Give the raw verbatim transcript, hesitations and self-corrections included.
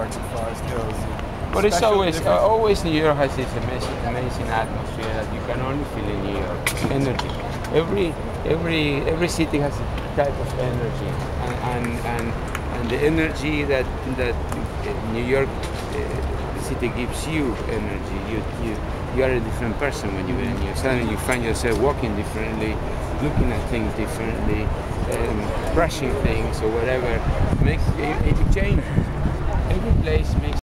parts of Forest Hills. But it's Special, always, uh, different- always New York has this amazing, amazing atmosphere that you can only feel in New York. It's energy. Every, every, every city has a type of energy, and and, and, and the energy that that New York uh, city gives you energy. You you you are a different person when you get in New York. Suddenly you find yourself walking differently, looking at things differently, um, brushing things or whatever. Makes it, it changes. Every place makes